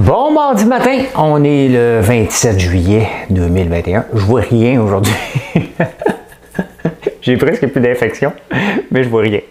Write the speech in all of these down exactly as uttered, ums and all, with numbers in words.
Bon mardi matin, on est le vingt-sept juillet deux mille vingt et un. Je vois rien aujourd'hui. J'ai presque plus d'infection, mais je vois rien.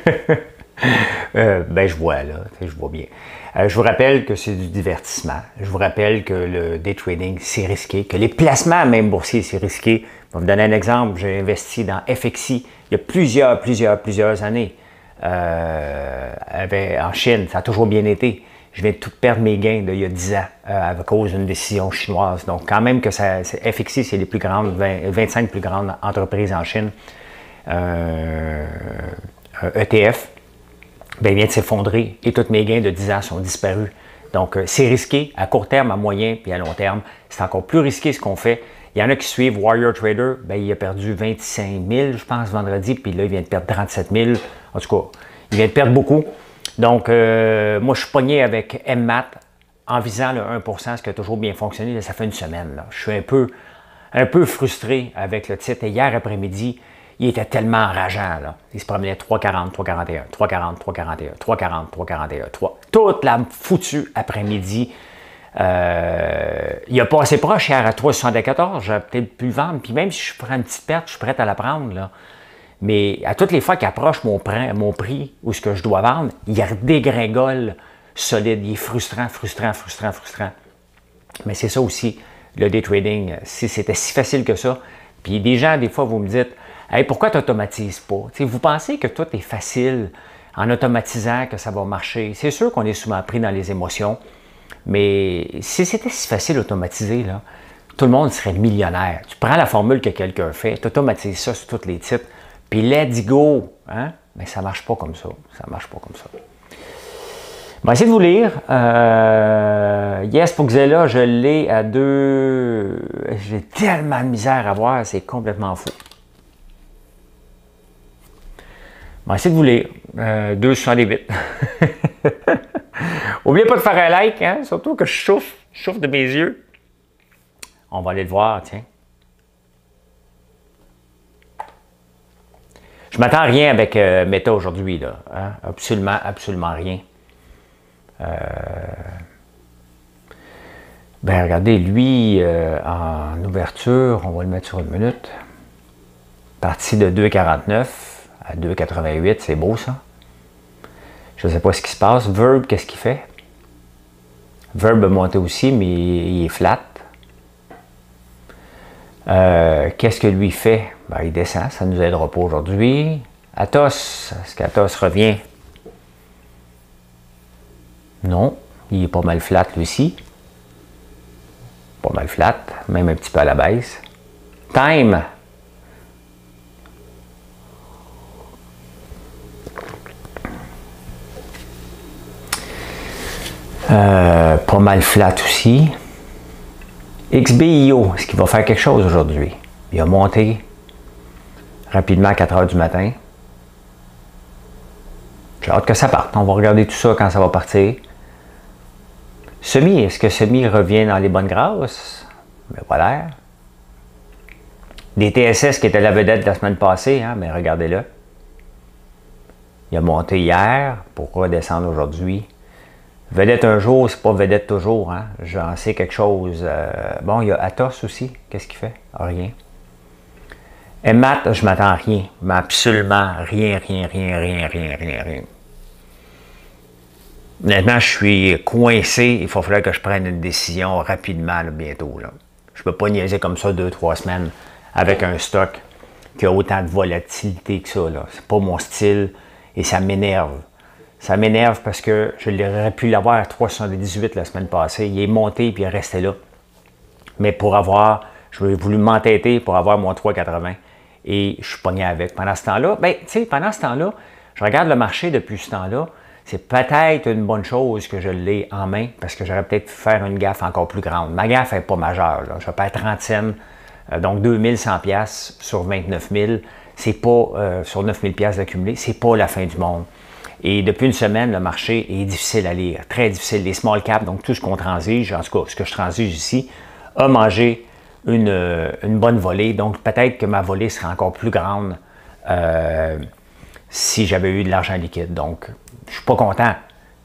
euh, ben je vois là, je vois bien. Euh, je vous rappelle que c'est du divertissement. Je vous rappelle que le day trading, c'est risqué, que les placements même boursiers, c'est risqué. Je vais vous donner un exemple. J'ai investi dans F X I il y a plusieurs, plusieurs, plusieurs années. Euh, avec, en Chine, ça a toujours bien été. Je viens de tout perdre mes gains d'il y a dix ans euh, à cause d'une décision chinoise. Donc, quand même que ça, F X I, c'est les plus grandes, vingt, vingt-cinq plus grandes entreprises en Chine. Euh, un E T F, bien, il vient de s'effondrer et tous mes gains de dix ans sont disparus. Donc, euh, c'est risqué à court terme, à moyen puis à long terme. C'est encore plus risqué ce qu'on fait. Il y en a qui suivent Warrior Trader, bien, il a perdu vingt-cinq mille, je pense, vendredi, puis là, il vient de perdre trente-sept mille. En tout cas, il vient de perdre beaucoup. Donc, euh, moi, je suis pogné avec M M A T en visant le un pour cent, ce qui a toujours bien fonctionné. Là, ça fait une semaine. Là. Je suis un peu, un peu frustré avec le titre. Et hier après-midi, il était tellement enrageant. Là. Il se promenait trois quarante, trois quarante et un, trois quarante, trois quarante et un, trois quarante, trois quarante et un, trois. Toute la foutue après-midi. Euh, il a passé proche hier à trois soixante-quatorze. J'aurais peut-être pu le vendre. Puis même si je prends une petite perte, je suis prêt à la prendre. Là. Mais à toutes les fois qu'il approche mon prix, mon prix ou ce que je dois vendre, il redégringole solide. Il est frustrant, frustrant, frustrant, frustrant. Mais c'est ça aussi, le day trading. Si c'était si facile que ça, puis des gens, des fois, vous me dites « Hey, pourquoi tu n'automatises pas? » Vous pensez que tout est facile en automatisant, que ça va marcher. C'est sûr qu'on est souvent pris dans les émotions, mais si c'était si facile d'automatiser, là, tout le monde serait millionnaire. Tu prends la formule que quelqu'un fait, tu automatises ça sur tous les titres, puis let's go, hein? Mais ça ne marche pas comme ça. Ça ne marche pas comme ça. Je vais essayer de vous lire. Euh, yes, pour Xela, je l'ai à deux. J'ai tellement de misère à voir, c'est complètement fou. Je vais essayer de vous lire. Euh, deux soixante-dix-huit. N'oubliez pas de faire un like, hein? Surtout que je chauffe, je chauffe de mes yeux. On va aller le voir, tiens. Je ne m'attends à rien avec euh, Meta aujourd'hui, là. Hein? Absolument, absolument rien. Euh... Ben, regardez, lui, euh, en ouverture, on va le mettre sur une minute. Parti de deux quarante-neuf à deux quatre-vingt-huit, c'est beau, ça. Je ne sais pas ce qui se passe. Verb, qu'est-ce qu'il fait? Verb a monté aussi, mais il est flat. Euh, qu'est-ce que lui fait? Ben, il descend, ça ne nous aidera pas aujourd'hui. Athos, est-ce qu'Athos revient? Non, il est pas mal flat lui aussi. Pas mal flat, même un petit peu à la baisse. Time. Euh, pas mal flat aussi. X B I O, est-ce qu'il va faire quelque chose aujourd'hui? Il a monté rapidement à quatre heures du matin. J'ai hâte que ça parte. On va regarder tout ça quand ça va partir. Semi, est-ce que Semi revient dans les bonnes grâces? Ben voilà. Des T S S qui étaient la vedette de la semaine passée, hein? Mais regardez-le. Il a monté hier pour redescendre aujourd'hui. Vedette un jour, c'est pas vedette toujours. Hein? J'en sais quelque chose. Euh, bon, il y a Athos aussi. Qu'est-ce qu'il fait? Rien. M M A T, je m'attends à rien. Mais absolument rien, rien, rien, rien, rien, rien, rien. Maintenant, je suis coincé. Il va falloir que je prenne une décision rapidement, là, bientôt. Là. Je ne peux pas niaiser comme ça deux, trois semaines avec un stock qui a autant de volatilité que ça. Ce n'est pas mon style et ça m'énerve. Ça m'énerve parce que je l'aurais pu l'avoir à trois soixante-dix-huit la semaine passée. Il est monté et il est resté là. Mais pour avoir, je voulu m'entêter pour avoir mon trois quatre-vingts et je suis pogné avec. Pendant ce temps-là, bien, tu sais, pendant ce temps-là, je regarde le marché depuis ce temps-là. C'est peut-être une bonne chose que je l'ai en main parce que j'aurais peut-être pu faire une gaffe encore plus grande. Ma gaffe n'est pas majeure. Là. Je perds trente cents, euh, donc deux mille cent dollars sur vingt-neuf mille. C'est pas, euh, sur neuf mille dollars d'accumulé, c'est pas la fin du monde. Et depuis une semaine, le marché est difficile à lire, très difficile. Les small caps, donc tout ce qu'on transige, en tout cas ce que je transige ici, a mangé une, une bonne volée. Donc peut-être que ma volée serait encore plus grande euh, si j'avais eu de l'argent liquide. Donc je ne suis pas content.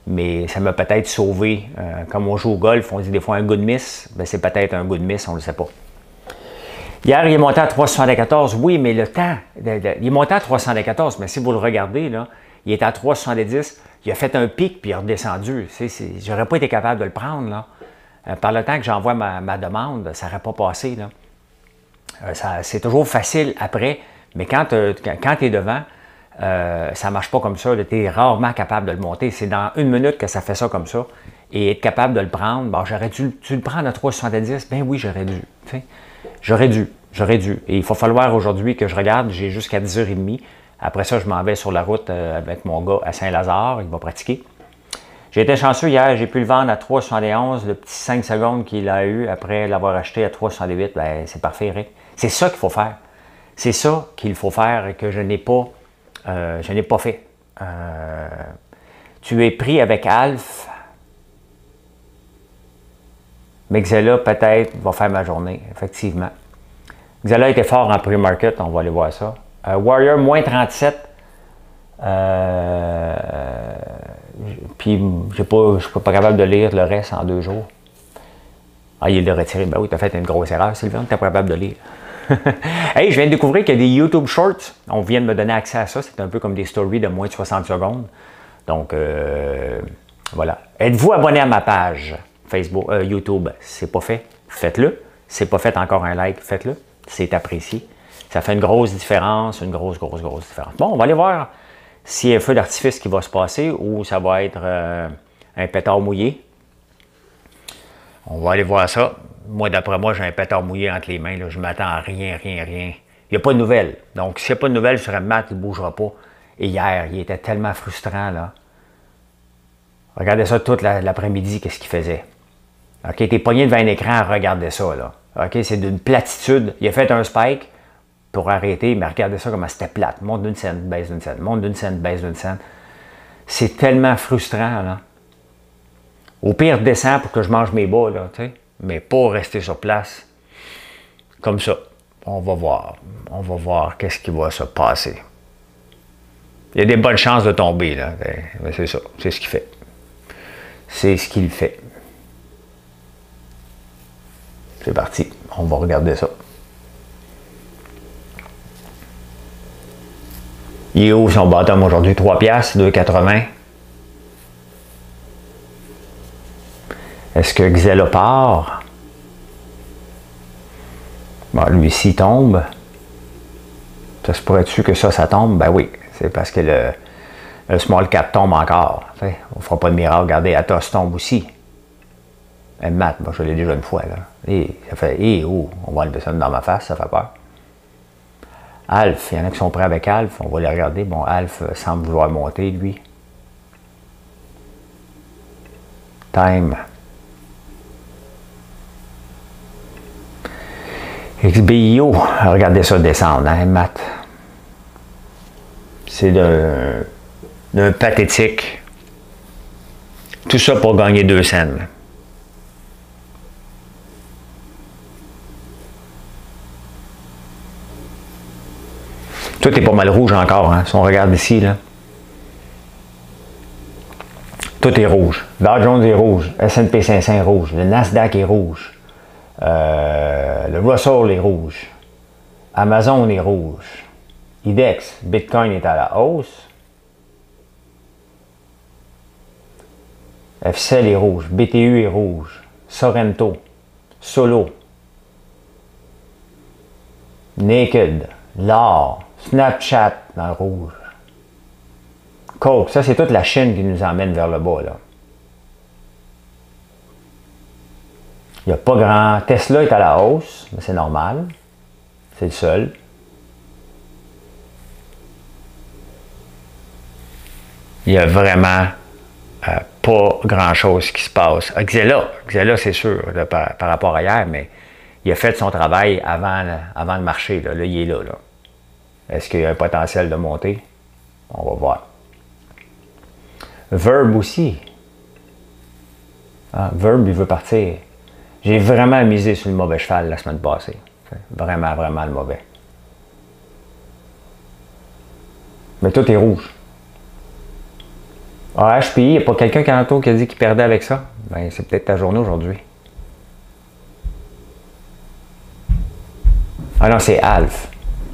mais ça m'a peut-être sauvé. Euh, comme on joue au golf, on dit des fois un good miss, ben c'est peut-être un good miss, on ne le sait pas. Hier, il est monté à trois cent soixante-quatorze, oui, mais le temps, de, de, il est monté à trois cent soixante-quatorze, mais si vous le regardez, là, il est à trois cent soixante-dix, il a fait un pic puis il est redescendu. Je n'aurais pas été capable de le prendre, là. Euh, par le temps que j'envoie ma, ma demande, ça n'aurait pas passé, là. Euh, c'est toujours facile après, mais quand, euh, quand tu es devant, euh, ça ne marche pas comme ça. Tu es rarement capable de le monter. C'est dans une minute que ça fait ça comme ça. Et être capable de le prendre, bon, j'aurais dû, dû le prendre à trois cent soixante-dix. Ben oui, j'aurais dû. J'aurais dû. J'aurais dû. Et il va falloir aujourd'hui que je regarde. J'ai jusqu'à dix heures trente. Après ça, je m'en vais sur la route euh, avec mon gars à Saint-Lazare. Il va pratiquer. J'ai été chanceux hier. J'ai pu le vendre à trois cent soixante et onze. Le petit cinq secondes qu'il a eu après l'avoir acheté à trois cent soixante-dix. Ben, c'est parfait, Eric. C'est ça qu'il faut faire. C'est ça qu'il faut faire et que je n'ai pas, euh, je n'ai pas fait. Euh, tu es pris avec Alf. Mais Xela, peut-être, va faire ma journée, effectivement. Xela était fort en pre-market, on va aller voir ça. Euh, Warrior, moins trente-sept. Euh, puis, je ne suis pas capable de lire le reste en deux jours. Ah, il l'a retiré. Ben oui, tu as fait une grosse erreur, Sylvain, tu n'es pas capable de lire. Hey, je viens de découvrir qu'il y a des YouTube Shorts. On vient de me donner accès à ça. C'est un peu comme des stories de moins de soixante secondes. Donc, euh, voilà. Êtes-vous abonné à ma page Facebook, euh, YouTube? C'est pas fait, faites-le. C'est pas fait encore un like, faites-le. C'est apprécié. Ça fait une grosse différence, une grosse, grosse, grosse différence. Bon, on va aller voir s'il y a un feu d'artifice qui va se passer ou ça va être euh, un pétard mouillé. On va aller voir ça. Moi, d'après moi, j'ai un pétard mouillé entre les mains. Là. Je m'attends à rien, rien, rien. Il n'y a pas de nouvelles. Donc, s'il n'y a pas de nouvelles sur un mat, il ne bougera pas. Et hier, il était tellement frustrant, là. Regardez ça toute l'après-midi, qu'est-ce qu'il faisait. OK, t'es pogné devant un écran, regardez ça, là. OK, c'est d'une platitude. Il a fait un spike pour arrêter, mais regardez ça comment c'était plate. Monte d'une scène, baisse d'une scène, monte d'une scène, baisse d'une scène. C'est tellement frustrant, là. Au pire, descends pour que je mange mes bas, là, tu sais. Mais pas rester sur place comme ça. On va voir. On va voir qu'est-ce qui va se passer. Il y a des bonnes chances de tomber, là. Mais c'est ça. C'est ce qu'il fait. C'est ce qu'il fait. C'est parti. On va regarder ça. Il est où son bottom aujourd'hui? trois piastres, deux quatre-vingts. Est-ce que Xela part? Bon, lui, s'il tombe, ça se pourrait-tu que ça, ça tombe? Ben oui, c'est parce que le, le small cap tombe encore. On ne fera pas de miracle. Regardez, Atos tombe aussi. Un mat, bon, je l'ai déjà une fois. Là. Et ça fait, et oh, on va enlever ça dans ma face, ça fait peur. Alf, il y en a qui sont prêts avec Alf, on va les regarder. Bon, Alf semble vouloir monter, lui. Time. X B I O, regardez ça descendre, hein, Matt. C'est d'un pathétique. Tout ça pour gagner deux cents. Tout est pas mal rouge encore, hein, si on regarde ici, là. Tout est rouge. Dow Jones est rouge, S and P cinq cents est rouge, le Nasdaq est rouge. Euh, le Russell est rouge. Amazon est rouge. I D E X, Bitcoin est à la hausse. F C L est rouge. B T U est rouge. Sorrento. Solo. Naked. L'or. Snapchat dans le rouge. Coke. Ça, c'est toute la Chine qui nous emmène vers le bas, là. Il n'y a pas grand... Tesla est à la hausse, mais c'est normal. C'est le seul. Il n'y a vraiment euh, pas grand-chose qui se passe. Xela, Xela c'est sûr, là, par, par rapport à hier, mais il a fait son travail avant, avant le marché. Là, là il est là. là. Est-ce qu'il y a un potentiel de monter? On va voir. Verb aussi. Ah, Verb, il veut partir. J'ai vraiment misé sur le mauvais cheval la semaine passée. Vraiment, vraiment le mauvais. Mais tout est rouge. Ah, H P I, il n'y a pas quelqu'un tantôt qui a dit qu'il perdait avec ça? Ben, c'est peut-être ta journée aujourd'hui. Ah non, c'est Alf.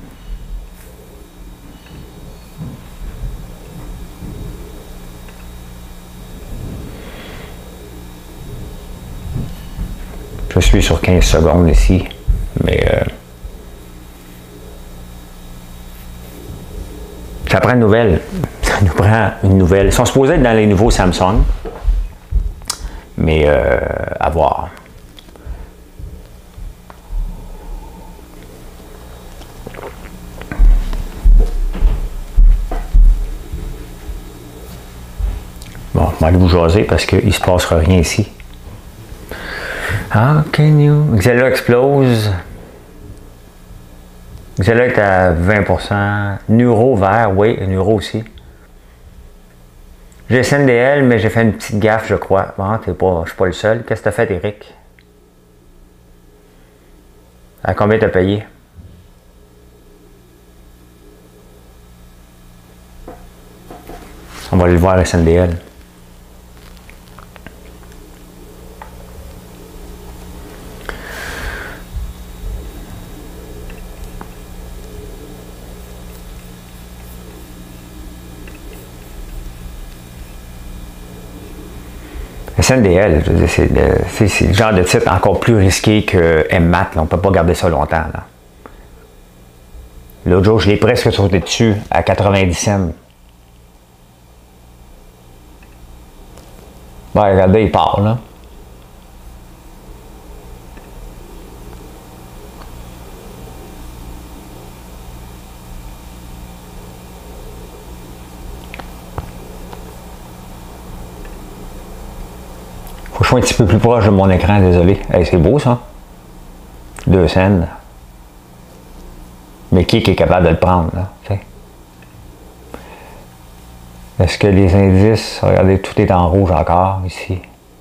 Je suis sur quinze secondes ici, mais euh, ça prend une nouvelle. Ça nous prend une nouvelle. Ils sont supposés être dans les nouveaux Samsung, mais euh, à voir. Bon, je vais aller vous jaser parce qu'il ne se passera rien ici. How can you... Xela explose. Xela est à vingt pour cent. Neuro vert, oui, Neuro aussi. J'ai S N D L, mais j'ai fait une petite gaffe, je crois. Bon, t'es pas, je suis pas le seul. Qu'est-ce que t'as fait, Eric? À combien t'as payé? On va aller le voir, S N D L. S N D L, c'est le, le genre de titre encore plus risqué que M M A T. Là, on ne peut pas garder ça longtemps. L'autre jour, je l'ai presque sauté dessus à quatre-vingt-dix cents. Bon, regardez, il part, là. Faut que je sois un petit peu plus proche de mon écran, désolé. Hey, c'est beau, ça. Deux scènes. Mais qui est capable de le prendre, là, t'sais? Est-ce que les indices, regardez, tout est en rouge encore, ici.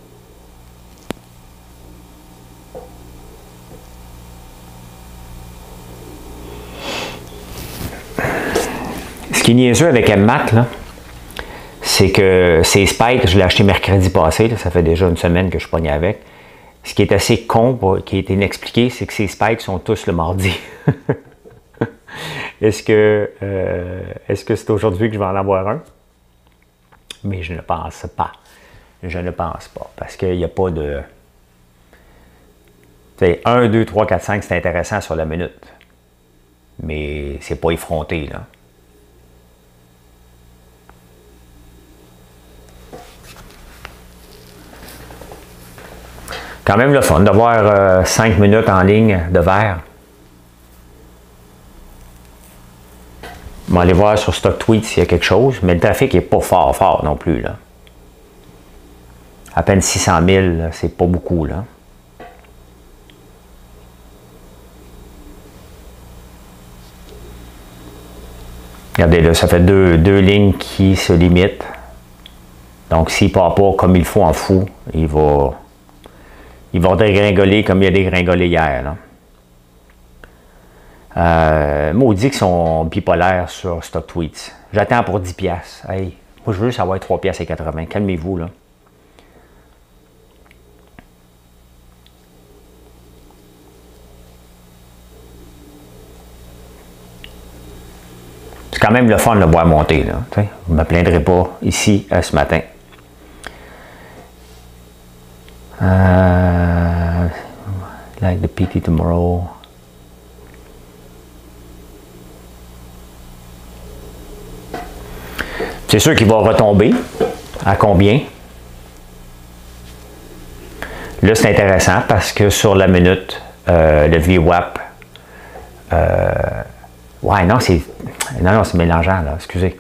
Ce qui est niaiseux avec M M A T, là, c'est que ces spikes, je l'ai acheté mercredi passé, là, ça fait déjà une semaine que je pogne avec. Ce qui est assez con, qui est inexpliqué, c'est que ces spikes sont tous le mardi. Est-ce que euh, est-ce que c'est aujourd'hui que je vais en avoir un? Mais je ne pense pas. Je ne pense pas. Parce qu'il n'y a pas de... un, deux, trois, quatre, cinq, c'est intéressant sur la minute. Mais c'est pas effronté, là. Quand même le fun d'avoir euh, cinq minutes en ligne de vert. On va aller voir sur StockTwits s'il y a quelque chose, mais le trafic n'est pas fort, fort non plus, là. À peine six cent mille, c'est pas beaucoup, là. Regardez, là, ça fait deux, deux lignes qui se limitent. Donc, s'il ne part pas comme il faut en fou, il va... Il va dégringoler comme il a dégringolé hier, là. Euh, maudit qu'ils sont bipolaires sur StockTwits. J'attends pour dix piastres. Hey, moi, je veux savoir trois piastres et quatre-vingts. Calmez-vous, là. C'est quand même le fun de le voir monter, là. T'sais, je ne me plaindrai pas ici, euh, ce matin. Euh, like the P T tomorrow. C'est sûr qu'il va retomber. À combien? Là, c'est intéressant parce que sur la minute, euh, le V WAP. Euh, ouais, non, c'est. Non, non, c'est mélangeant, là. Excusez.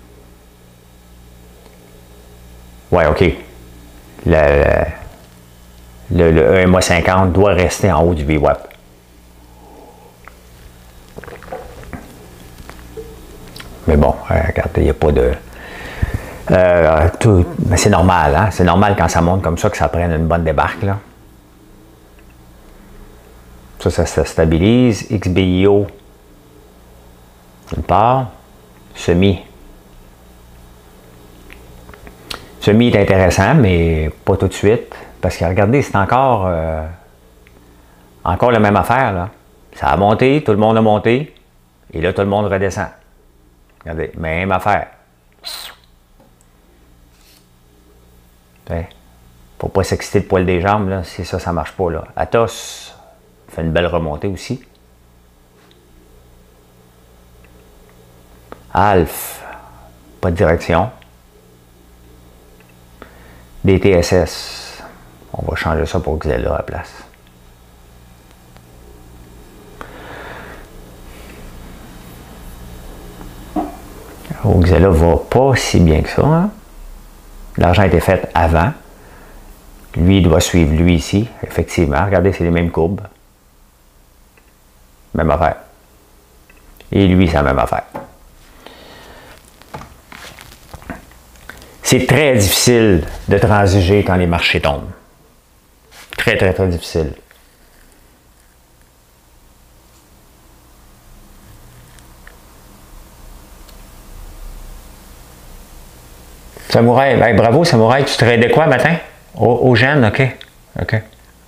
Ouais, OK. Le, le, le un mois cinquante doit rester en haut du V WAP. Mais bon, regardez, il n'y a pas de... Euh, tout, mais c'est normal, hein? C'est normal quand ça monte comme ça que ça prenne une bonne débarque, là. Ça, ça se stabilise. X B I O, d'une part. Semi. Semi est intéressant, mais pas tout de suite. Parce que regardez, c'est encore, euh, encore la même affaire. Là. Ça a monté, tout le monde a monté. Et là, tout le monde redescend. Regardez, même affaire. Faut pas s'exciter le poil des jambes, là. Si ça, ça marche pas. Là. Athos fait une belle remontée aussi. Alf, pas de direction. D T S S, on va changer ça pour Xella à la place. Oh, Xella va pas si bien que ça. Hein? L'argent a été fait avant. Lui, il doit suivre lui ici. Effectivement, regardez, c'est les mêmes courbes. Même affaire. Et lui, c'est la même affaire. C'est très difficile de transiger quand les marchés tombent. Très, très, très difficile. Samouraï, ben, bravo Samouraï, tu tradais quoi matin? Au, au gène, ok. Ok.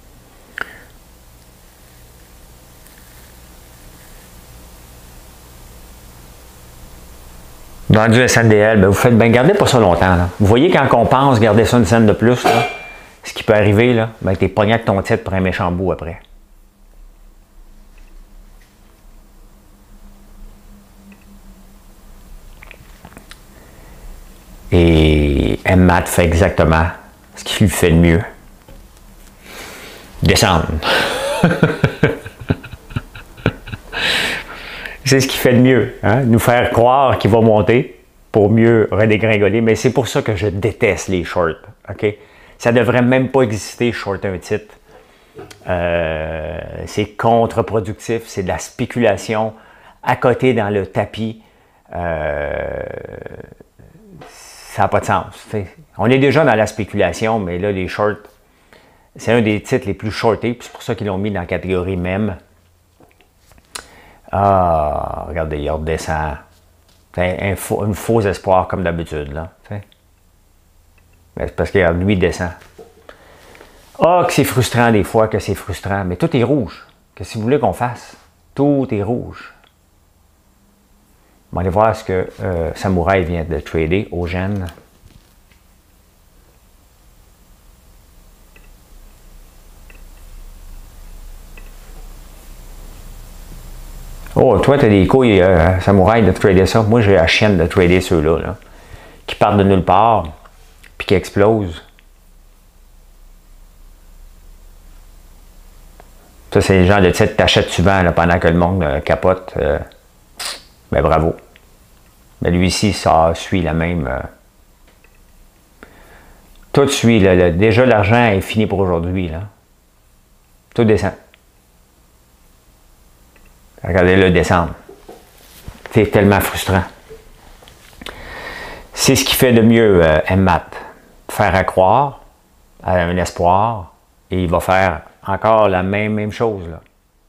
Vendu S N D L, ben vous faites bien, gardez pas ça longtemps. Là. Vous voyez quand on pense garder ça une scène de plus, là, ce qui peut arriver, là, ben t'es pogné avec ton titre pour un méchant bout après. Et M M A T fait exactement ce qu'il fait de mieux. Descendre. C'est ce qu'il fait de mieux. Hein? Nous faire croire qu'il va monter pour mieux redégringoler. Mais c'est pour ça que je déteste les shorts. Okay? Ça ne devrait même pas exister, short un titre. Euh, c'est contre-productif. C'est de la spéculation à côté dans le tapis. Euh, ça n'a pas de sens. T'sais. On est déjà dans la spéculation, mais là, les shorts, c'est un des titres les plus shortés. C'est pour ça qu'ils l'ont mis dans la catégorie même. Ah, regardez, il redescend. Un, un, faux, un faux espoir comme d'habitude. là. C'est parce que lui, il descend. Ah, que c'est frustrant des fois, que c'est frustrant. Mais tout est rouge. Qu'est-ce que vous voulez qu'on fasse? Tout est rouge. On va aller voir ce que euh, Samouraï vient de trader au gène. Oh, toi, tu as des couilles, euh, Samouraï, de trader ça. Moi, j'ai la chienne de trader ceux-là, là, qui partent de nulle part, puis qui explosent. Ça, c'est le genre de titre que tu achètes souvent là, pendant que le monde euh, capote. Euh, ben, bravo. Mais lui ici, ça suit la même. Euh, tout suit. Là, là, déjà, l'argent est fini pour aujourd'hui. Tout descend. Regardez-le descendre. C'est tellement frustrant. C'est ce qui fait de mieux euh, M M A T. Faire à croire à un espoir et il va faire encore la même, même chose. Là.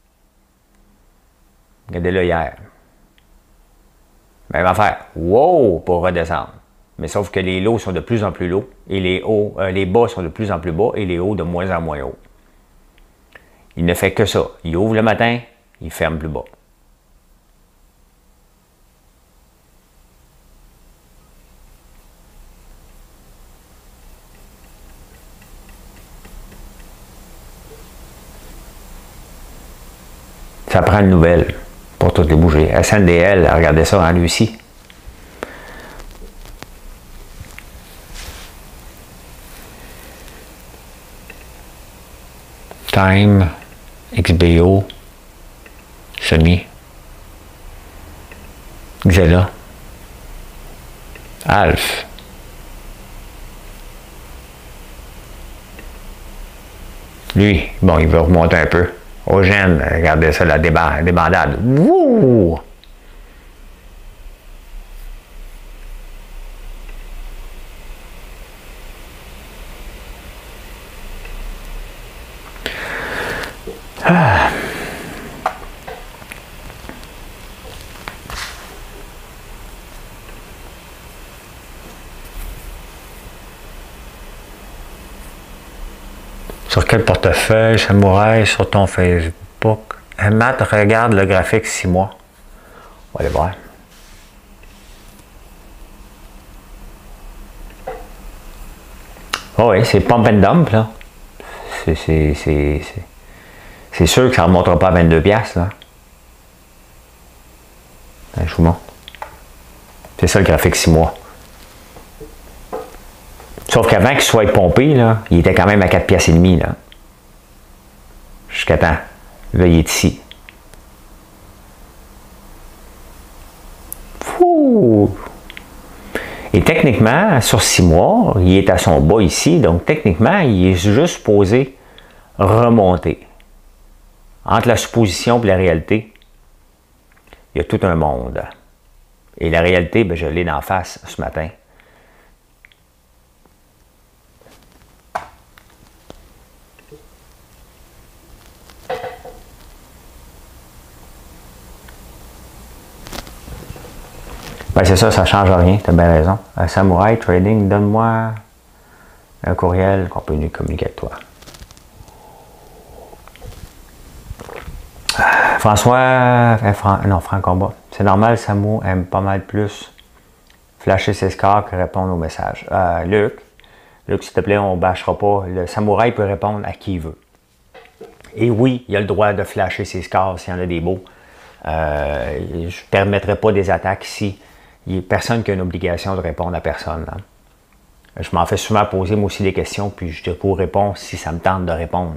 Regardez-le hier. Même affaire. Wow! Pour redescendre. Mais sauf que les lots sont de plus en plus lots et les hauts, euh, les bas sont de plus en plus bas et les hauts de moins en moins hauts. Il ne fait que ça. Il ouvre le matin, il ferme plus bas. Ça prend une nouvelle pour toutes les bouger. S N D L, regardez ça, hein, lui aussi. Time, X B O, Semi, Xella, Alf. Lui, bon, il veut remonter un peu. Au gène, regardez ça, la débandade. Wouh! Ah. Sur quel portefeuille, Samouraï, sur ton Facebook? Matt, regarde le graphique six mois. On va aller voir. Oh oui, c'est pump and dump, là. C'est sûr que ça ne remontera pas à vingt-deux piastres, là. Ben, je vous montre. C'est ça le graphique six mois. Sauf qu'avant qu'il soit pompé, là, il était quand même à quatre piastres et demi, là. Jusqu'à temps. Là, il est ici. Fou! Et techniquement, sur six mois, il est à son bas ici, donc techniquement, il est juste supposé remonter. Entre la supposition et la réalité, il y a tout un monde. Et la réalité, ben, je l'ai d'en face ce matin. Ben c'est ça, ça ne change rien, tu as bien raison. Uh, Samouraï Trading, donne-moi un courriel qu'on peut communiquer avec toi. Uh, François, euh, Fran, non, Franck Combat. C'est normal, Samou aime pas mal plus flasher ses scores que répondre aux messages. Uh, Luc, Luc, s'il te plaît, on ne bâchera pas. Le Samouraï peut répondre à qui il veut. Et oui, il a le droit de flasher ses scores s'il y en a des beaux. Euh, je ne permettrai pas des attaques ici. Il n'y a personne qui a une obligation de répondre à personne. Là. Je m'en fais souvent poser moi aussi des questions, puis je te réponds si ça me tente de répondre.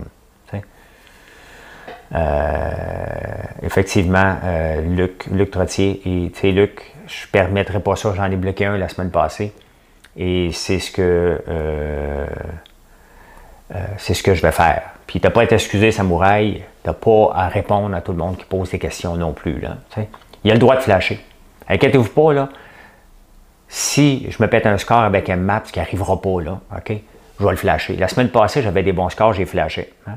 Euh, effectivement, euh, Luc, Luc Trottier, et tu sais, Luc, je ne permettrai pas ça, j'en ai bloqué un la semaine passée. Et c'est ce que euh, euh, c'est ce que je vais faire. Puis tu n'as pas à être excusé, Samouraï, tu n'as pas à répondre à tout le monde qui pose des questions non plus. Là, il a le droit de flasher. Inquiétez-vous pas, là. Si je me pète un score avec un map, ce qui n'arrivera pas, là, OK? Je vais le flasher. La semaine passée, j'avais des bons scores, j'ai flashé. Hein?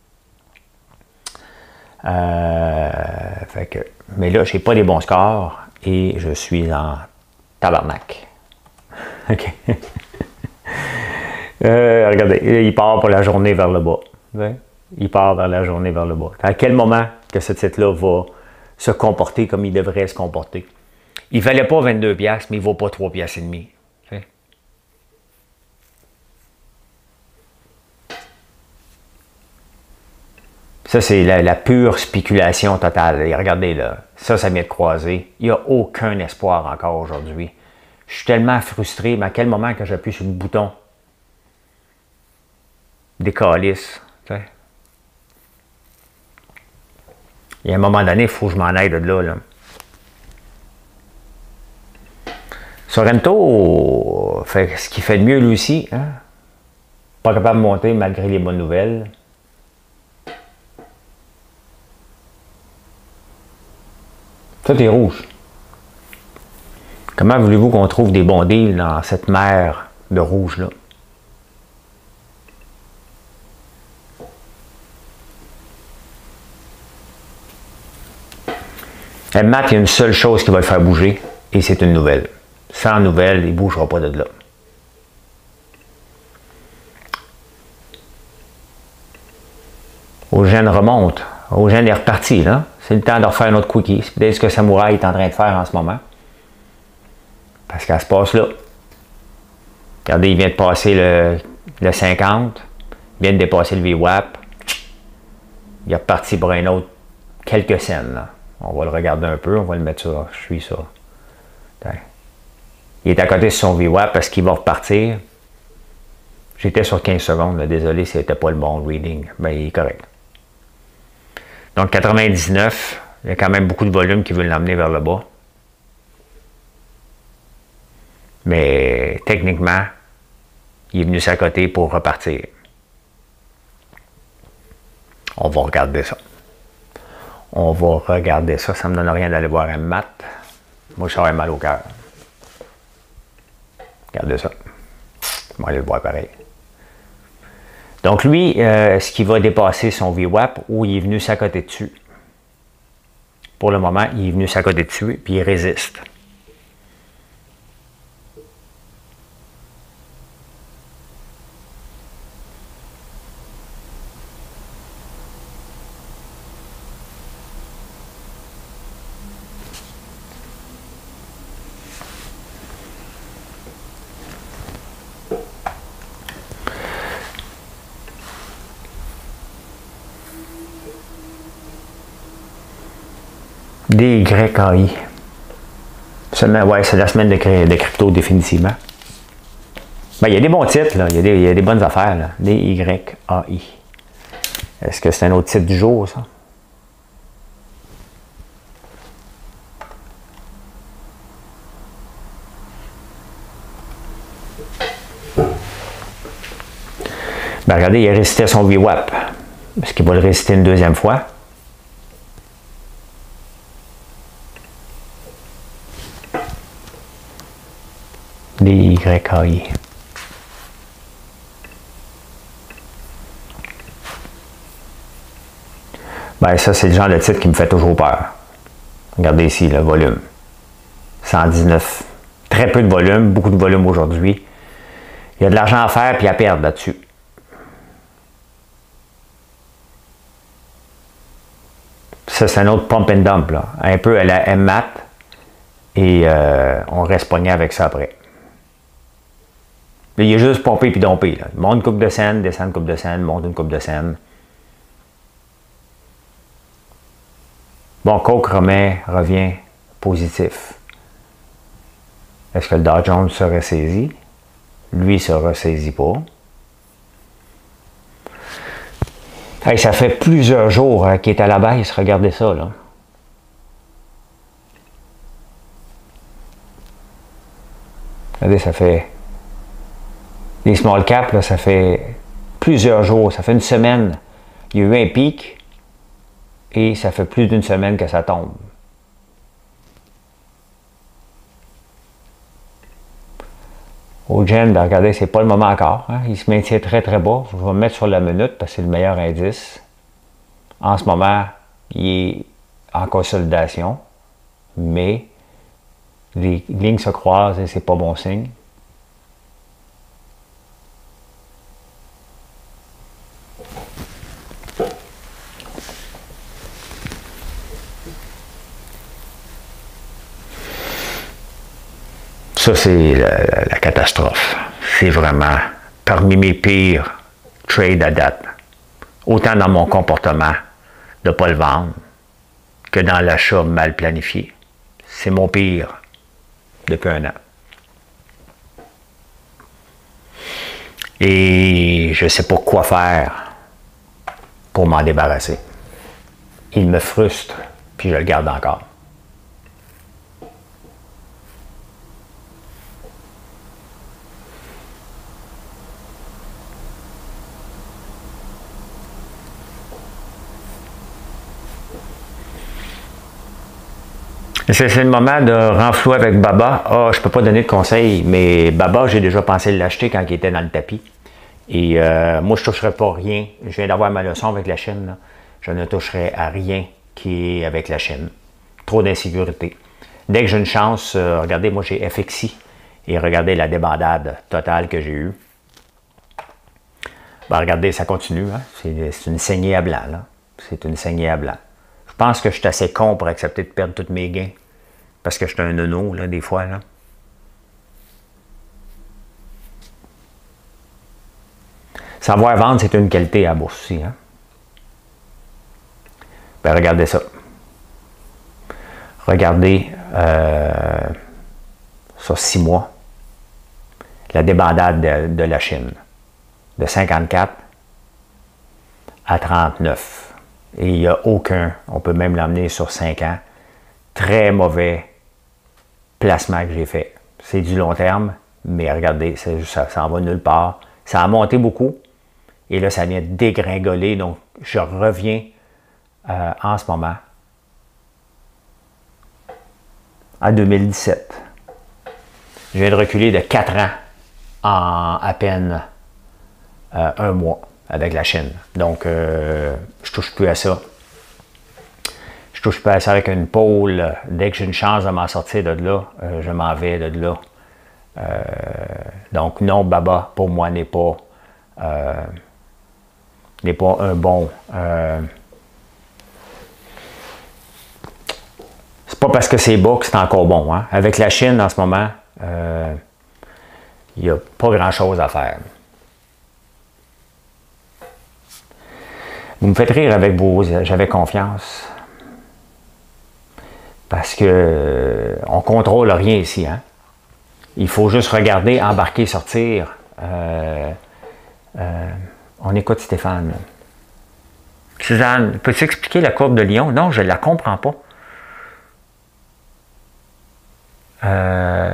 Euh, fait que, mais là, je n'ai pas des bons scores et je suis en tabarnak. OK? euh, regardez, il part pour la journée vers le bas. Ouais? Il part vers la journée vers le bas. À quel moment que ce titre-là va se comporter comme il devrait se comporter? Il ne valait pas vingt-deux piastres, mais il ne vaut pas trois piastres et demi. Okay? Ça, c'est la, la pure spéculation totale. Et regardez là, ça, ça vient de croiser. Il n'y a aucun espoir encore aujourd'hui. Je suis tellement frustré, mais à quel moment que j'appuie sur le bouton des calices, okay? Il y a un moment donné, il faut que je m'en aille de là, là. Sorrento fait ce qu'il fait de mieux lui aussi. Hein? Pas capable de monter malgré les bonnes nouvelles. Tout est rouge. Comment voulez-vous qu'on trouve des bons deals dans cette mer de rouge-là? Et Matt, il y a une seule chose qui va le faire bouger, et c'est une nouvelle. Sans nouvelle, il ne bougera pas de là. Eugène remonte. Eugène est reparti, là. C'est le temps de refaire un autre quickie. C'est peut-être ce que Samouraï est en train de faire en ce moment. Parce qu'elle se passe là. Regardez, il vient de passer le, le cinquante. Il vient de dépasser le V WAP. Il est reparti pour un autre quelques scènes, là. On va le regarder un peu. On va le mettre sur. Je suis ça. Il est à côté de son V WAP parce qu'il va repartir. J'étais sur quinze secondes. Là. Désolé si c'était pas le bon reading. Mais il est correct. Donc quatre-vingt-dix-neuf. Il y a quand même beaucoup de volume qui veut l'emmener vers le bas. Mais techniquement, il est venu s'accoter pour repartir. On va regarder ça. On va regarder ça. Ça ne me donne rien d'aller voir un mat. Moi, j'aurais mal au cœur. Regardez ça. On va aller le voir pareil. Donc lui, euh, est-ce qu'il va dépasser son V WAP ou il est venu s'accoter dessus? Pour le moment, il est venu s'accoter dessus puis il résiste. D Y A I. Seulement, ouais, c'est la semaine de, de crypto, définitivement. Ben, il y a des bons titres, là. Il y a des, il y a des bonnes affaires, là. D Y A I. Est-ce que c'est un autre titre du jour, ça? Ben, regardez, il a récité son V WAP. Est-ce qu'il va le réciter une deuxième fois? D Y A I. Ben, ça, c'est le genre de titre qui me fait toujours peur. Regardez ici, le volume. cent dix-neuf. Très peu de volume, beaucoup de volume aujourd'hui. Il y a de l'argent à faire puis à perdre là-dessus. Ça, c'est un autre pump and dump, là. Un peu à la M A T. Et euh, on reste pogné avec ça après. Il y a juste pompé puis dompé. Là. Monte une coupe de scène, descend une coupe de scène, monte une coupe de scène. Bon, Coke remet, revient positif. Est-ce que le Dow Jones se ressaisit? Lui, il ne se ressaisit pas. Hey, ça fait plusieurs jours hein, qu'il est à la baisse. Regardez ça, là. Regardez, ça fait... Les small caps, là, ça fait plusieurs jours. Ça fait une semaine. Il y a eu un pic. Et ça fait plus d'une semaine que ça tombe. Au Gen, ben regardez, c'est pas le moment encore. Hein? Il se maintient très très bas. Je vais me mettre sur la minute parce que c'est le meilleur indice. En ce moment, il est en consolidation. Mais les lignes se croisent et c'est pas bon signe. Ça, c'est la, la, la catastrophe. C'est vraiment parmi mes pires trades à date. Autant dans mon comportement de ne pas le vendre que dans l'achat mal planifié. C'est mon pire depuis un an. Et je ne sais pas quoi faire pour m'en débarrasser. Il me frustre, puis je le garde encore. C'est le moment de renflouer avec Baba. Ah, je ne peux pas donner de conseils, mais Baba, j'ai déjà pensé l'acheter quand il était dans le tapis. Et euh, moi, je ne toucherai pas rien. Je viens d'avoir ma leçon avec la Chine. Là. Je ne toucherai à rien qui est avec la Chine. Trop d'insécurité. Dès que j'ai une chance, euh, regardez, moi j'ai F X I. Et regardez la débandade totale que j'ai eue. Ben, regardez, ça continue. Hein? C'est une saignée à blanc. C'est une saignée à blanc. Je pense que je suis assez con pour accepter de perdre tous mes gains. Parce que je suis un nono, là, des fois. Là. Savoir vendre, c'est une qualité à la bourse aussi. Hein? Ben, regardez ça. Regardez euh, sur six mois la débandade de, de la Chine. De cinquante-quatre à trente-neuf. Et il n'y a aucun, on peut même l'emmener sur cinq ans, très mauvais placement que j'ai fait. C'est du long terme, mais regardez, ça s'en va nulle part. Ça a monté beaucoup, et là, ça vient de dégringoler, donc je reviens euh, en ce moment à deux mille dix-sept. Je viens de reculer de quatre ans en à peine euh, un mois avec la Chine. Donc, euh, je touche plus à ça. Je touche plus à ça avec une pôle. Dès que j'ai une chance de m'en sortir de là, euh, je m'en vais de là. Euh, donc, non, Baba, pour moi, n'est pas, euh, n'est pas un bon... Euh, c'est pas parce que c'est bas que c'est encore bon. Hein. Avec la Chine, en ce moment, euh, il n'y a pas grand-chose à faire. Vous me faites rire avec vos... J'avais confiance. Parce que euh, on ne contrôle rien ici. Hein? Il faut juste regarder, embarquer, sortir. Euh, euh, on écoute Stéphane. Suzanne, peux-tu expliquer la courbe de Lyon? Non, je ne la comprends pas. Euh,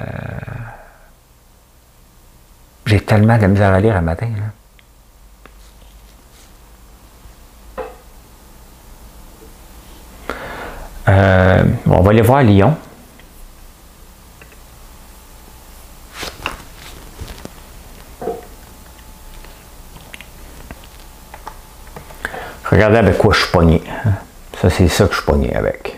J'ai tellement de la misère à lire un matin. Là. Euh, on va aller voir Lyon. Regardez avec quoi je suis pogné. Ça, c'est ça que je suis pogné avec.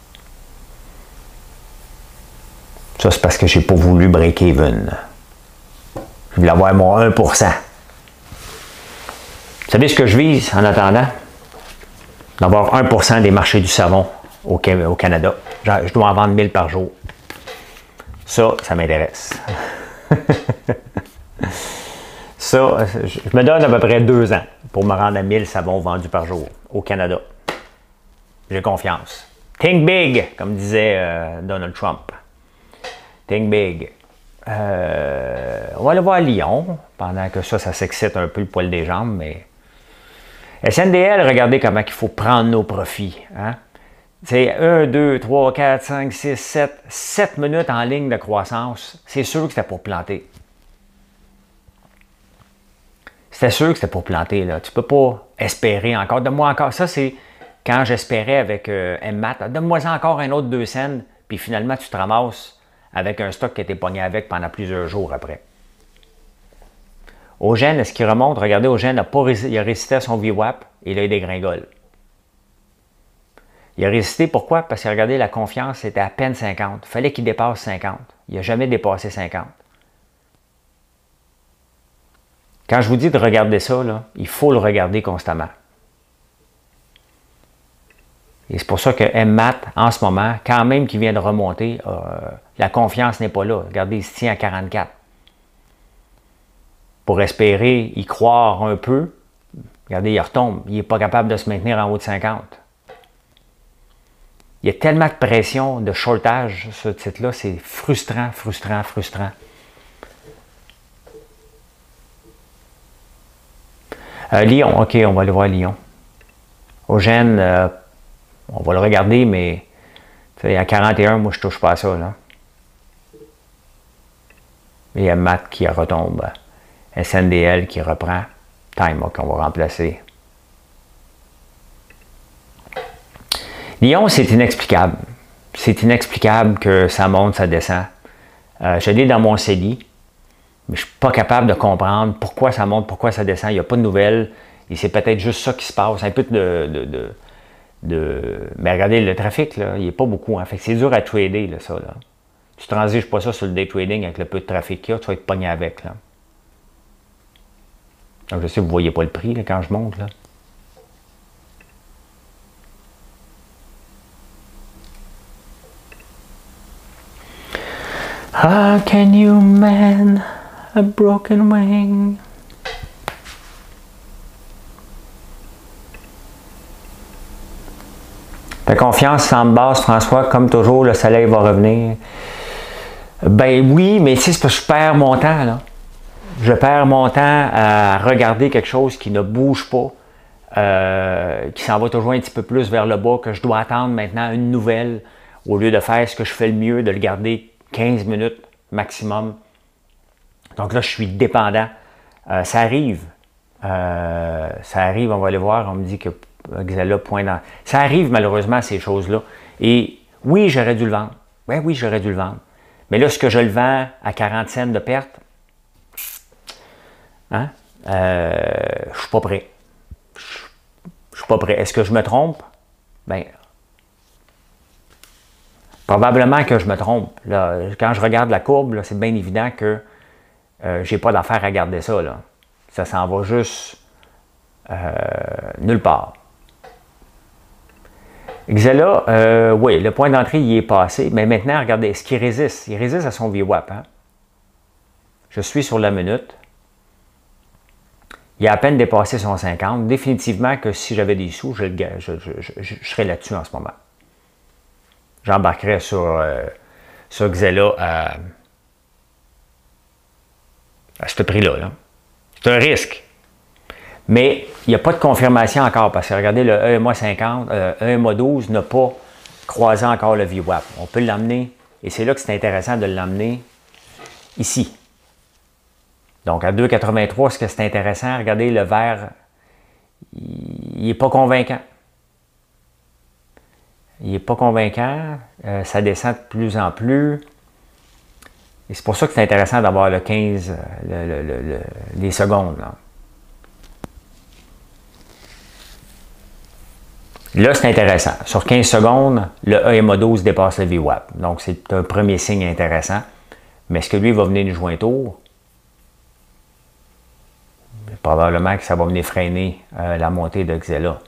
Ça, c'est parce que j'ai pas voulu break even. Je voulais avoir mon un pour cent. Vous savez ce que je vise en attendant? D'avoir un pour cent des marchés du savon au Canada. Je dois en vendre mille par jour. Ça, ça m'intéresse. Ça, je me donne à peu près deux ans pour me rendre à mille savons vendus par jour au Canada. J'ai confiance. Think big, comme disait euh, Donald Trump. Think big. Euh, on va aller voir Lyon, pendant que ça, ça s'excite un peu le poil des jambes, mais... S N D L, regardez comment il faut prendre nos profits. Hein? C'est un, deux, trois, quatre, cinq, six, sept, sept minutes en ligne de croissance. C'est sûr que c'était pour planter. C'était sûr que c'était pour planter. Là. Tu ne peux pas espérer encore. Donne-moi encore. Ça, c'est quand j'espérais avec euh, M M A T. Donne-moi encore un autre deux cents, puis finalement, tu te ramasses avec un stock qui a été pogné avec pendant plusieurs jours après. Ogène, est-ce qu'il remonte? Regardez, Ogène a, pas résisté, il a résisté à son V WAP et là, il dégringole. Il a résisté, pourquoi? Parce que regardez, la confiance était à peine cinquante. Il fallait qu'il dépasse cinquante. Il n'a jamais dépassé cinquante. Quand je vous dis de regarder ça, là, il faut le regarder constamment. Et c'est pour ça que M M A T, en ce moment, quand même qu'il vient de remonter, euh, la confiance n'est pas là. Regardez, il se tient à quarante-quatre. Pour espérer y croire un peu, regardez, il retombe. Il n'est pas capable de se maintenir en haut de cinquante. Il y a tellement de pression, de shortage sur ce titre-là, c'est frustrant, frustrant, frustrant. Euh, Lyon, OK, on va aller voir Lyon. Ogène, euh, on va le regarder, mais à quarante et un, moi, je ne touche pas à ça. Là. Il y a M A T qui retombe. S N D L qui reprend. Time, OK, on va remplacer. Lyon, c'est inexplicable. C'est inexplicable que ça monte, ça descend. Euh, je l'ai dans mon C D, mais je ne suis pas capable de comprendre pourquoi ça monte, pourquoi ça descend. Il n'y a pas de nouvelles. Et c'est peut-être juste ça qui se passe. Un peu de... de, de, de... Mais regardez, le trafic, là, il n'est pas beaucoup. Hein. Fait que c'est dur à trader, là, ça. Là. Tu ne transiges pas ça sur le day trading avec le peu de trafic qu'il y a, tu vas être pogné avec. Là. Donc, je sais que vous ne voyez pas le prix là, quand je monte. Là. How can you mend a broken wing? Ta confiance semble basse, François. Comme toujours, le soleil va revenir. Ben oui, mais tu sais, c'est parce que je perds mon temps, là. Je perds mon temps à regarder quelque chose qui ne bouge pas, euh, qui s'en va toujours un petit peu plus vers le bas, que je dois attendre maintenant une nouvelle, au lieu de faire ce que je fais le mieux, de le garder quinze minutes maximum. Donc là, je suis dépendant. Euh, ça arrive. Euh, ça arrive, on va aller voir, on me dit que Xella point dans... Ça arrive malheureusement ces choses-là. Et oui, j'aurais dû le vendre. Ben oui, j'aurais dû le vendre. Mais là, ce que je le vends à quarante cents de perte, hein, euh, je ne suis pas prêt. Je ne suis pas prêt. Est-ce que je me trompe? Ben, probablement que je me trompe. Là, quand je regarde la courbe, c'est bien évident que euh, je n'ai pas d'affaire à garder ça. Là. Ça s'en va juste euh, nulle part. Xella, euh, oui, le point d'entrée il est passé, mais maintenant, regardez, est-ce qu'il résiste? Il résiste à son V WAP. Hein? Je suis sur la minute. Il a à peine dépassé son cinquante. Définitivement que si j'avais des sous, je, je, je, je, je serais là-dessus en ce moment. j'embarquerais sur, euh, sur Xella à, à ce prix-là. Là. C'est un risque. Mais il n'y a pas de confirmation encore parce que regardez, le E M A cinquante, euh, E M A douze n'a pas croisé encore le V WAP. On peut l'emmener, et c'est là que c'est intéressant de l'emmener ici. Donc à deux quatre-vingt-trois, ce que c'est intéressant, regardez le vert, il n'est pas convaincant. Il n'est pas convaincant, euh, ça descend de plus en plus. Et c'est pour ça que c'est intéressant d'avoir le quinze, le, le, le, le, les secondes. Là. Là, c'est intéressant. Sur quinze secondes, le E M A douze dépasse le V WAP. Donc, c'est un premier signe intéressant. Mais est-ce que lui va venir nous jouer un tour? Probablement que ça va venir freiner euh, la montée de Xella.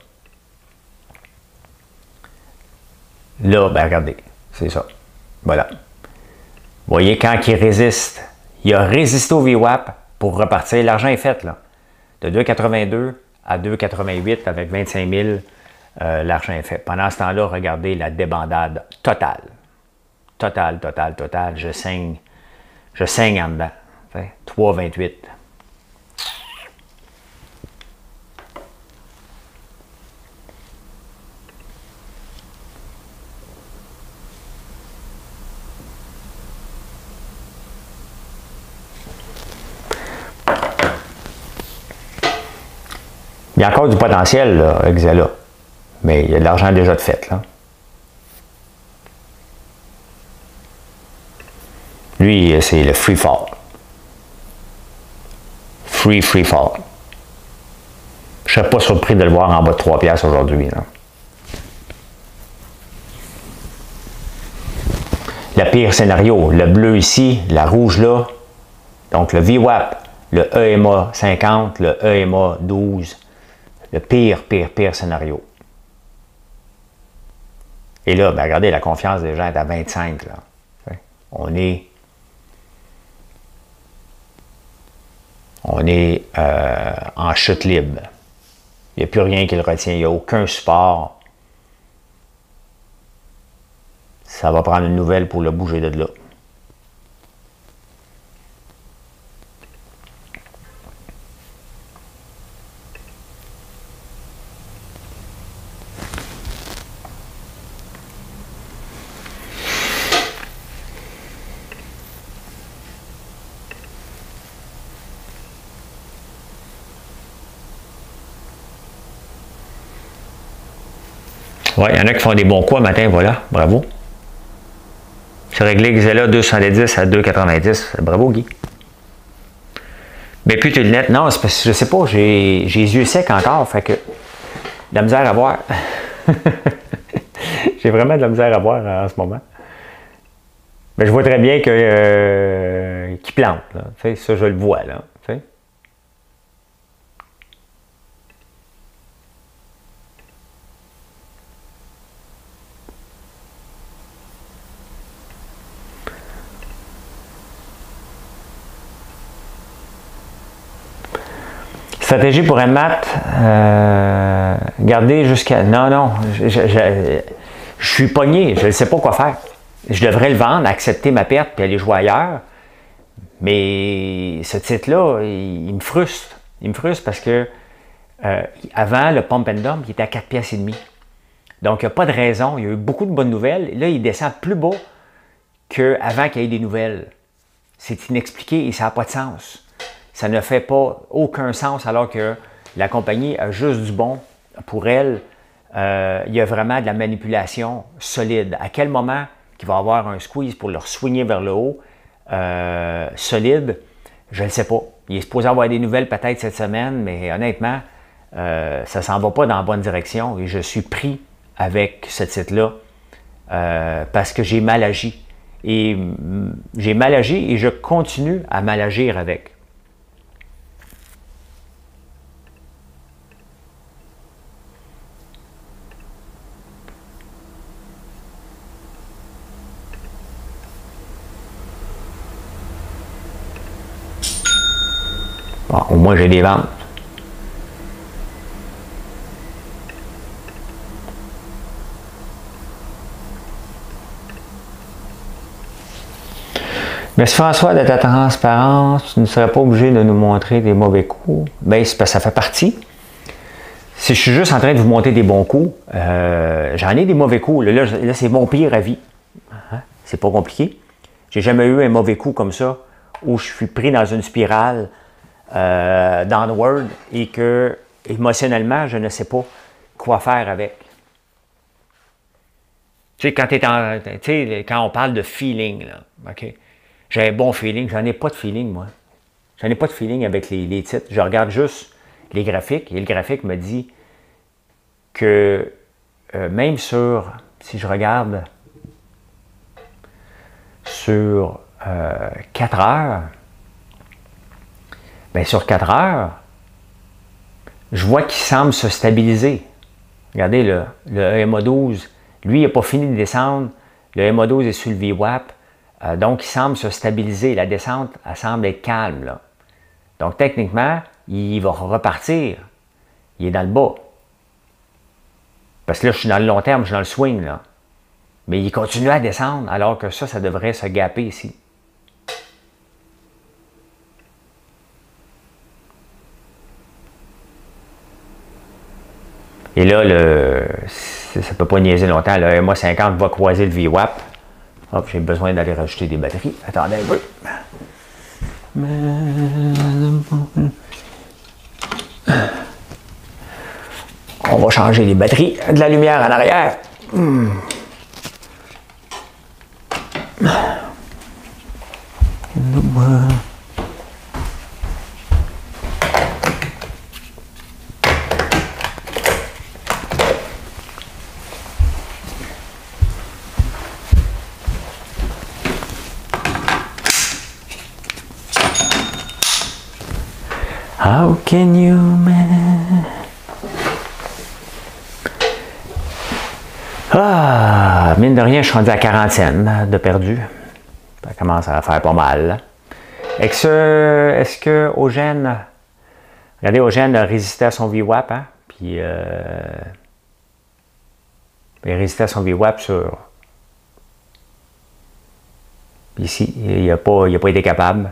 Là, ben regardez, c'est ça. Voilà. Vous voyez, quand il résiste, il a résisté au V WAP pour repartir. L'argent est fait, là. De deux quatre-vingt-deux à deux quatre-vingt-huit avec vingt-cinq mille. Euh, l'argent est fait. Pendant ce temps-là, regardez la débandade totale. Totale, totale, totale. Je saigne. Je saigne en dedans. trois vingt-huit. Il y a encore du potentiel, là, avec Xella. Mais il y a de l'argent déjà de fait, là. Lui, c'est le free fall. Free, free fall. Je ne serais pas surpris de le voir en bas de trois piastres aujourd'hui, là. Le pire scénario, le bleu ici, la rouge là, donc le V WAP, le E M A cinquante, le E M A douze, le pire, pire, pire scénario. Et là, ben regardez, la confiance des gens est à vingt-cinq. Là. On est, on est euh, en chute libre. Il n'y a plus rien qui le retient. Il n'y a aucun support. Ça va prendre une nouvelle pour le bouger de là. Oui, il y en a qui font des bons coups matin, voilà, bravo. C'est réglé Xella deux soixante-dix à deux quatre-vingt-dix, bravo Guy. Mais puis tes lunettes, non, c'est parce que je sais pas, j'ai les yeux secs encore, fait que de la misère à voir. J'ai vraiment de la misère à voir en ce moment. Mais je vois très bien que euh, qu'il plante, là, ça je le vois là. T'sais. Stratégie pour un mat, euh, garder jusqu'à... Non, non, je, je, je, je suis pogné, je ne sais pas quoi faire. Je devrais le vendre, accepter ma perte puis aller jouer ailleurs. Mais ce titre-là, il, il me frustre. Il me frustre parce que euh, avant, le pump and dump, il était à quatre piastres et demi. Donc, il n'y a pas de raison. Il y a eu beaucoup de bonnes nouvelles. Là, il descend plus bas qu'avant qu'il y ait des nouvelles. C'est inexpliqué et ça n'a pas de sens. Ça ne fait pas aucun sens alors que la compagnie a juste du bon pour elle. Euh, il y a vraiment de la manipulation solide. À quel moment il va y avoir un squeeze pour le soigner vers le haut euh, solide, je ne le sais pas. Il est supposé avoir des nouvelles peut-être cette semaine, mais honnêtement, euh, ça ne s'en va pas dans la bonne direction et je suis pris avec ce titre-là euh, parce que j'ai mal agi. Et j'ai mal agi et je continue à mal agir avec. Bon, au moins, j'ai des ventes. Merci François de ta transparence. Tu ne serais pas obligé de nous montrer des mauvais coups. Bien, c'est parce que ça fait partie. Si je suis juste en train de vous montrer des bons coups, euh, j'en ai des mauvais coups. Là, là, là c'est mon pire avis. Hein? C'est pas compliqué. J'ai jamais eu un mauvais coup comme ça, où je suis pris dans une spirale euh, downward et que, émotionnellement, je ne sais pas quoi faire avec. Tu sais, quand, t'es en, tu sais, quand on parle de feeling, là, OK? J'ai un bon feeling. J'en ai pas de feeling, moi. J'en ai pas de feeling avec les, les titres. Je regarde juste les graphiques, et le graphique me dit que euh, même sur, si je regarde sur euh, quatre heures, bien sur quatre heures, je vois qu'il semble se stabiliser. Regardez, le, le E M A douze, lui, il n'a pas fini de descendre. Le E M A douze est sur le V WAP, euh, donc il semble se stabiliser. La descente, elle semble être calme, là. Donc, techniquement, il va repartir. Il est dans le bas. Parce que là, je suis dans le long terme, je suis dans le swing, là. Mais il continue à descendre, alors que ça, ça devrait se gaper ici. Et là, le, ça ne peut pas niaiser longtemps. Le M A cinquante va croiser le V WAP. Hop, j'ai besoin d'aller rajouter des batteries. Attendez un peu. On va changer les batteries. De la lumière en arrière. Hmm. How can you man? Ah, mine de rien, je suis rendu à quarante cents de perdu. Ça commence à faire pas mal. Est-ce que, est-ce que Ogène, regardez, Ogène a résisté à son V WAP, hein? Puis euh, il a résisté à son V WAP sur. Ici, il n'a pas, il a pas été capable.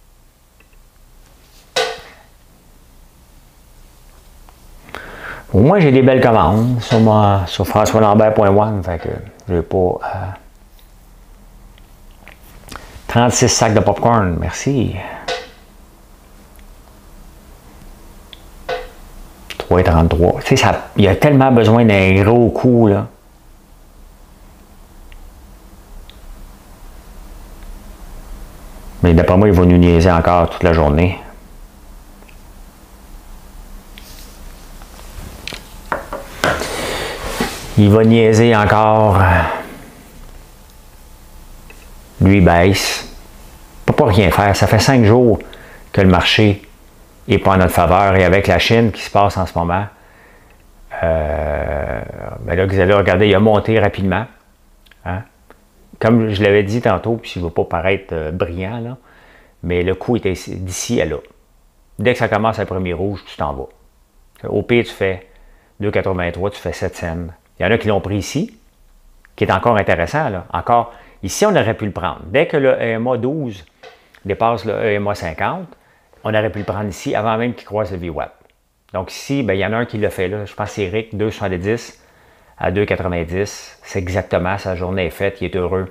Au moins, j'ai des belles commandes sur, ma, sur françois lambert point one. Fait que j'ai pas. Euh, trente-six sacs de popcorn, merci. trois et trente-trois. Tu sais, ça, il y a tellement besoin d'un gros coup, là. Mais d'après moi, il va nous niaiser encore toute la journée. Il va niaiser encore. Lui baisse. Il ne peut pas rien faire. Ça fait cinq jours que le marché n'est pas en notre faveur. Et avec la Chine qui se passe en ce moment, euh, ben là, vous allez regarder, il a monté rapidement. Hein? Comme je l'avais dit tantôt, puis il ne va pas paraître euh, brillant, là, mais le coup était d'ici à là. Dès que ça commence à premier rouge, tu t'en vas. Au pire, tu fais deux virgule quatre-vingt-trois, tu fais sept cents. Il y en a qui l'ont pris ici, qui est encore intéressant. Là. Encore, ici, on aurait pu le prendre. Dès que le E M A douze dépasse le E M A cinquante, on aurait pu le prendre ici avant même qu'il croise le V WAP. Donc ici, bien, il y en a un qui l'a fait là. Je pense que c'est Eric, deux virgule soixante-dix à deux virgule quatre-vingt-dix. C'est exactement, sa journée est faite, il est heureux.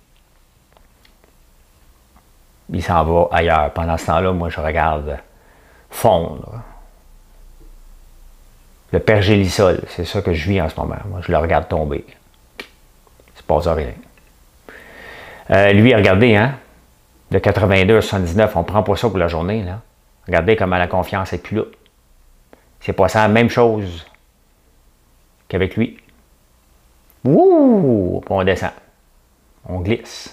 Il s'en va ailleurs. Pendant ce temps-là, moi, je regarde fondre. Le pergélisol, c'est ça que je vis en ce moment. Moi, je le regarde tomber. Il se passe rien. Euh, lui, regardez, hein, de quatre-vingt-deux à soixante-dix-neuf, on ne prend pas ça pour la journée. Là. Regardez comment la confiance n'est plus là. C'est pas ça la même chose qu'avec lui. Ouh! On descend. On glisse.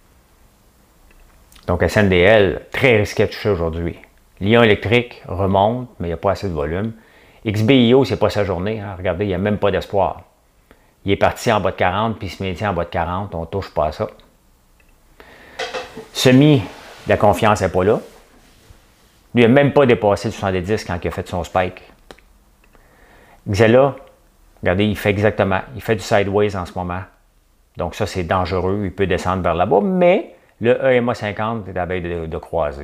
Donc, S N D L, très risqué à toucher aujourd'hui. Lion électrique remonte, mais il n'y a pas assez de volume. X B I O, c'est pas sa journée. Hein. Regardez, il n'y a même pas d'espoir. Il est parti en bas de quarante, puis il se maintient en bas de quarante. On ne touche pas à ça. Semi, la confiance n'est pas là. Lui, il n'a même pas dépassé le soixante-dix quand il a fait son spike. Xella, regardez, il fait exactement. Il fait du sideways en ce moment. Donc ça, c'est dangereux. Il peut descendre vers là-bas. Mais Le E M A cinquante est à veille de, de croiser.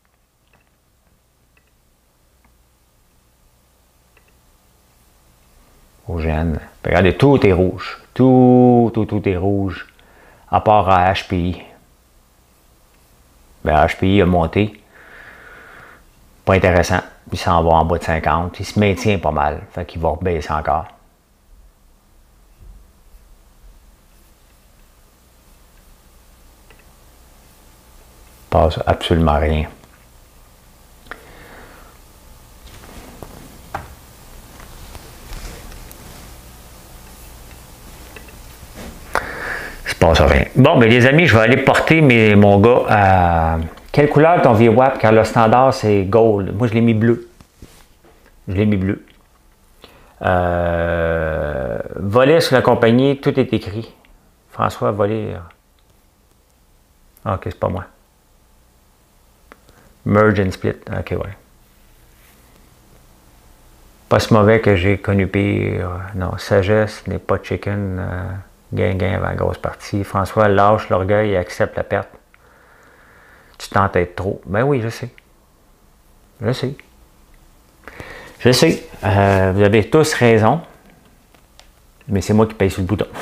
Au gène. Regardez, tout est rouge. Tout, tout, tout est rouge. À part à H P I. Ben, H P I a monté. Pas intéressant. Il s'en va en bas de cinquante. Il se maintient pas mal. Fait qu'il va rebaisser encore. Il ne passe absolument rien. Il se passe rien. Bon, mais les amis, je vais aller porter mes, mon gars à... Quelle couleur ton V WAP? Car le standard, c'est gold. Moi, je l'ai mis bleu. Je l'ai mis bleu. Euh, volet sur la compagnie, tout est écrit. François Volet. Ok, c'est pas moi. Merge and split. Ok, ouais. Pas ce mauvais que j'ai connu pire. Non, sagesse n'est pas chicken. Euh, gain, gain avant la grosse partie. François lâche l'orgueil et accepte la perte. Tu t'entêtes trop. Ben oui, je sais. Je sais. Je sais. Euh, vous avez tous raison. Mais c'est moi qui paye sur le bouton.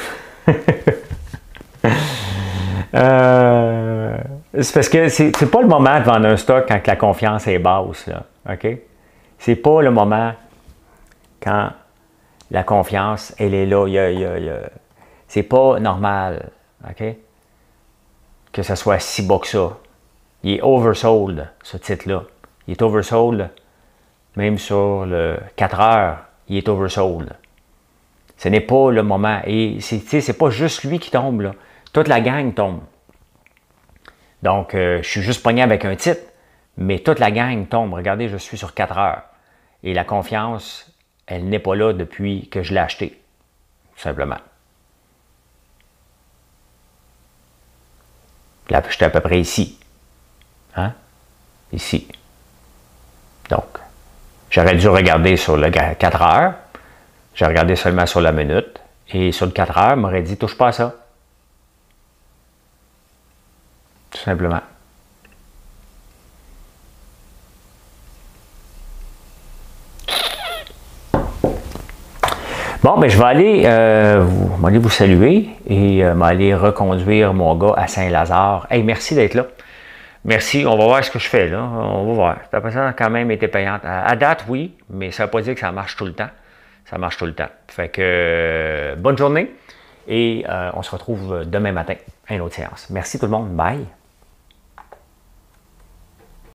euh, c'est parce que c'est, c'est pas le moment de vendre un stock quand la confiance est basse. Là, OK? C'est pas le moment quand la confiance, elle est là. Il y a, il y a, il y a, c'est pas normal. OK? Que ça soit si bas que ça. Il est oversold, ce titre-là. Il est oversold, même sur le quatre heures, il est oversold. Ce n'est pas le moment. Et c'est pas juste lui qui tombe, là. Toute la gang tombe. Donc, euh, je suis juste pogné avec un titre, mais toute la gang tombe. Regardez, je suis sur quatre heures. Et la confiance, elle n'est pas là depuis que je l'ai acheté. Tout simplement. Là, j'étais à peu près ici. Hein? Ici. Donc, j'aurais dû regarder sur le quatre heures. J'ai regardé seulement sur la minute. Et sur le quatre heures, m'aurait dit, touche pas à ça. Tout simplement. Bon, ben je vais aller, euh, vous, aller vous saluer et euh, aller reconduire mon gars à Saint-Lazare. Hey, merci d'être là. Merci, on va voir ce que je fais là. On va voir. La personne a quand même été payante. À date, oui, mais ça ne veut pas dire que ça marche tout le temps. Ça marche tout le temps. Fait que euh, bonne journée et euh, on se retrouve demain matin à une autre séance. Merci tout le monde. Bye.